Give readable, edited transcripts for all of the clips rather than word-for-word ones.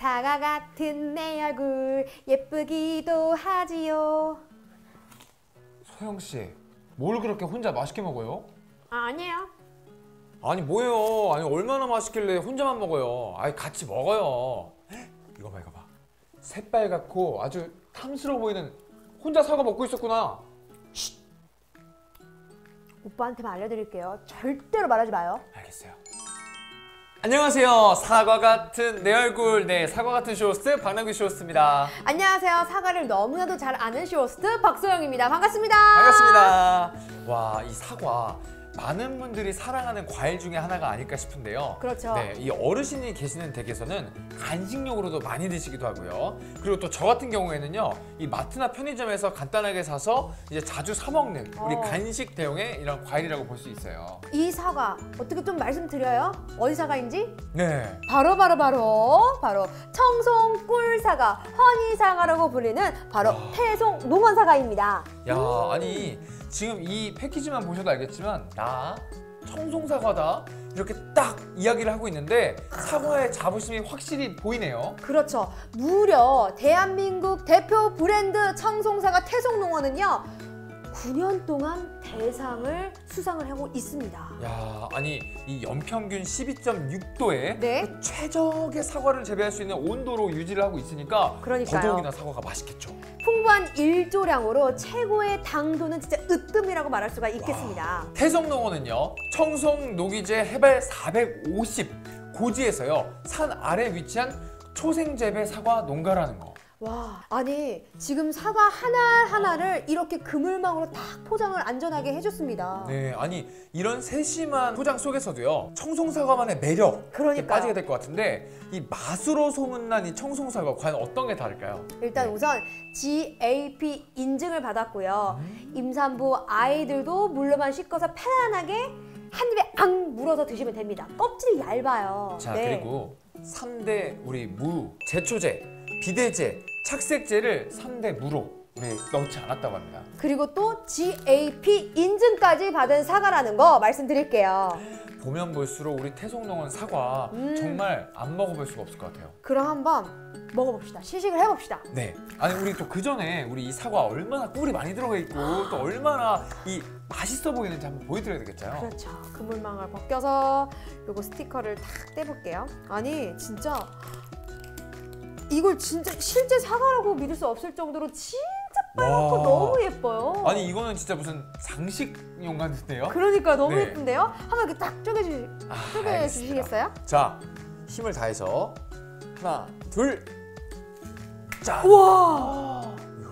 사과 같은 내 얼굴 예쁘기도 하지요. 소영 씨, 뭘 그렇게 혼자 맛있게 먹어요? 아니에요. 아니 뭐예요? 아니 얼마나 맛있길래 혼자만 먹어요? 아니 같이 먹어요. 이거 봐, 이거 봐. 새빨갛고 아주 탐스러워 보이는 혼자 사과 먹고 있었구나. 오빠한테만 알려드릴게요. 절대로 말하지 마요. 알겠어요. 안녕하세요. 사과 같은 내 얼굴, 사과 같은 쇼호스트 박남규 쇼호스트입니다. 안녕하세요. 사과를 너무나도 잘 아는 쇼호스트 박소영입니다. 반갑습니다. 반갑습니다. 와, 이 사과 많은 분들이 사랑하는 과일 중에 하나가 아닐까 싶은데요. 그렇죠. 네, 이 어르신이 계시는 댁에서는 간식용으로도 많이 드시기도 하고요. 그리고 또 저 같은 경우에는요, 이 마트나 편의점에서 간단하게 사서 이제 자주 사 먹는 우리 간식 대용의 이런 과일이라고 볼 수 있어요. 이 사과 어떻게 좀 말씀드려요? 어디 사과인지? 네. 바로 청송 꿀사과, 허니사과라고 불리는 바로 태송 농원사과입니다. 야, 아니 지금 이 패키지만 보셔도 알겠지만 나 청송사과다 이렇게 딱 이야기를 하고 있는데 사과의 자부심이 확실히 보이네요. 그렇죠. 무려 대한민국 대표 브랜드 청송사과 태송농원은요 9년 동안 대상을 수상을 하고 있습니다. 야, 아니 이 연평균 12.6도에 네. 그 최적의 사과를 재배할 수 있는 온도로 유지를 하고 있으니까 그러니까요. 더더욱이나 사과가 맛있겠죠. 풍부한 일조량으로 최고의 당도는 진짜 으뜸이라고 말할 수가 있겠습니다. 태송농원은요 청송 노기제 해발 450 고지에서요 산 아래 위치한 초생재배 사과 농가라는 거. 와, 아니 지금 사과 하나하나를 이렇게 그물망으로 딱 포장을 안전하게 해줬습니다. 네, 아니 이런 세심한 포장 속에서도요 청송사과만의 매력에 그러니까요. 빠지게 될 것 같은데 이 맛으로 소문난 이 청송사과 과연 어떤 게 다를까요? 일단 우선 GAP 인증을 받았고요. 임산부 아이들도 물로만 씻어서 편안하게 한 입에 앙 물어서 드시면 됩니다. 껍질이 얇아요. 자, 네. 그리고 3대 우리 무, 제초제, 비대제, 착색제를 3대 무로 우리 넣지 않았다고 합니다. 그리고 또 GAP 인증까지 받은 사과라는 거 말씀드릴게요. 보면 볼수록 우리 태송농원 사과 정말 안 먹어볼 수가 없을 것 같아요. 그럼 한번 먹어봅시다. 시식을 해봅시다. 네. 아니 우리 또 그 전에 우리 이 사과 얼마나 꿀이 많이 들어가 있고 또 얼마나 이 맛있어 보이는지 한번 보여드려야 되겠죠. 그렇죠. 그물망을 벗겨서 요거 스티커를 탁 떼볼게요. 아니 진짜 이걸 진짜 실제 사과라고 믿을 수 없을 정도로 진짜 빨갛고 와. 너무 예뻐요. 아니 이거는 진짜 무슨 장식용 같은데요? 그러니까 너무 네. 예쁜데요? 한번 이렇게 딱 쪼개주시겠어요? 자, 힘을 다해서 하나, 둘, 짠! 우와!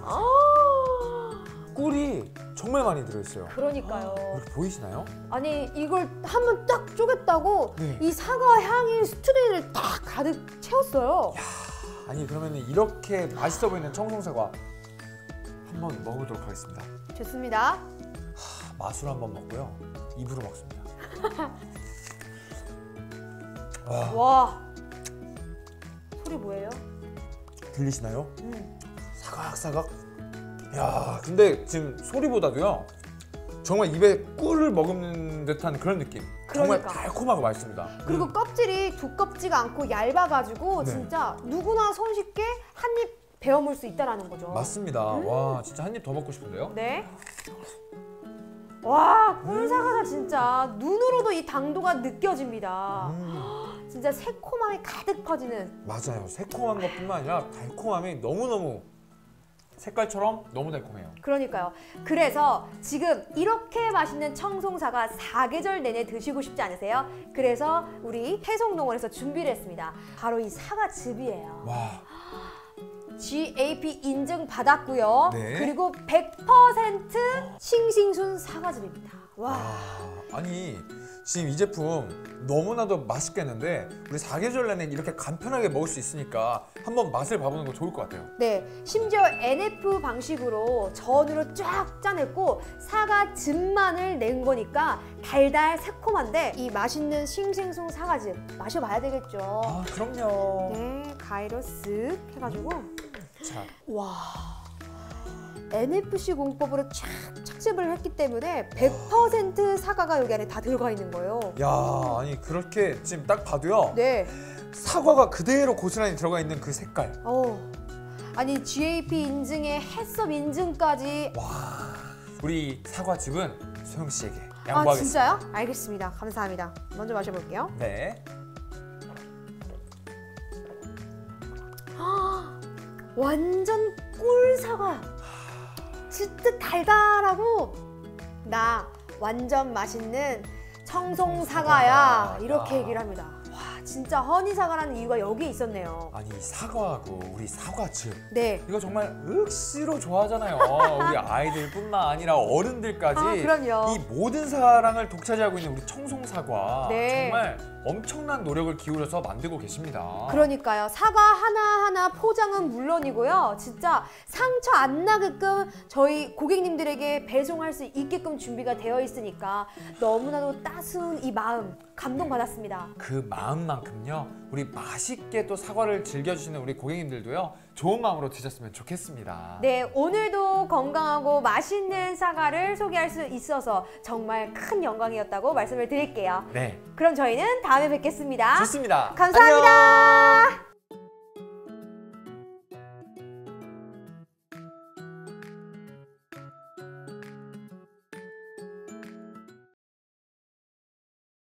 꿀이 정말 많이 들어있어요. 그러니까요. 이렇게 보이시나요? 아니 이걸 한번 딱 쪼갰다고 네. 이 사과 향이 스튜디오를 딱 가득 채웠어요. 아니 그러면 이렇게 맛있어 보이는 청송사과 한번 먹어보도록 하겠습니다. 좋습니다. 맛으로 한번 먹고요. 입으로 먹습니다. 와, 소리 뭐예요? 들리시나요? 사각사각. 야, 근데 지금 소리보다도요. 정말 입에 꿀을 먹는 듯한 그런 느낌. 정말 그러니까. 달콤하고 맛있습니다. 그리고 껍질이 두껍지가 않고 얇아가지고 네. 진짜 누구나 손쉽게 한 입 베어 물 수 있다라는 거죠. 맞습니다. 와, 진짜 한 입 더 먹고 싶은데요? 네. 와, 꿀사과가 진짜 눈으로도 이 당도가 느껴집니다. 진짜 새콤함이 가득 퍼지는. 맞아요. 새콤한 것뿐만 아니라 달콤함이 너무너무 색깔처럼 너무 달콤해요. 그러니까요. 그래서 지금 이렇게 맛있는 청송사과 사계절 내내 드시고 싶지 않으세요? 그래서 우리 태송농원에서 준비를 했습니다. 바로 이 사과즙이에요. 와, GAP 인증 받았고요. 네. 그리고 100% 싱싱순 사과즙입니다. 와. 아니 지금 이 제품 너무나도 맛있겠는데 우리 사계절 내내 이렇게 간편하게 먹을 수 있으니까 한번 맛을 봐보는 거 좋을 것 같아요. 네, 심지어 NF 방식으로 전으로 쫙 짜냈고 사과즙만을 낸 거니까 달달 새콤한데 이 맛있는 싱싱순 사과즙 마셔봐야 되겠죠. 아, 그럼요. 네, 가위로 쓱 해가지고 자, 와, NFC 공법으로 쫙 착즙을 했기 때문에 100% 사과가 여기 안에 다 들어가 있는 거예요. 야, 아니 그렇게 지금 딱 봐도요. 네, 사과가 그대로 고스란히 들어가 있는 그 색깔. 아니 GAP 인증에 햇섭 인증까지. 와, 우리 사과즙은 소영 씨에게 아 양보하겠습니다. 진짜요? 알겠습니다. 감사합니다. 먼저 마셔볼게요. 네. 완전 꿀 사과. 진짜 달달하고 나 완전 맛있는 청송 사과야 이렇게 얘기를 합니다. 와 진짜 허니 사과라는 이유가 여기에 있었네요. 아니 사과하고 우리 사과즙. 네. 이거 정말 억수로 좋아하잖아요. 우리 아이들뿐만 아니라 어른들까지. 아, 그럼요. 이 모든 사랑을 독차지하고 있는 우리 청송 사과. 네. 정말 엄청난 노력을 기울여서 만들고 계십니다. 그러니까요. 사과 하나하나 포장은 물론이고요. 진짜 상처 안 나게끔 저희 고객님들에게 배송할 수 있게끔 준비가 되어 있으니까 너무나도 따스운 이 마음 감동받았습니다. 그 마음만큼요. 우리 맛있게 또 사과를 즐겨주시는 우리 고객님들도요. 좋은 마음으로 드셨으면 좋겠습니다. 네, 오늘도 건강하고 맛있는 사과를 소개할 수 있어서 정말 큰 영광이었다고 말씀을 드릴게요. 네. 그럼 저희는 다음에 뵙겠습니다. 좋습니다. 감사합니다. 안녕.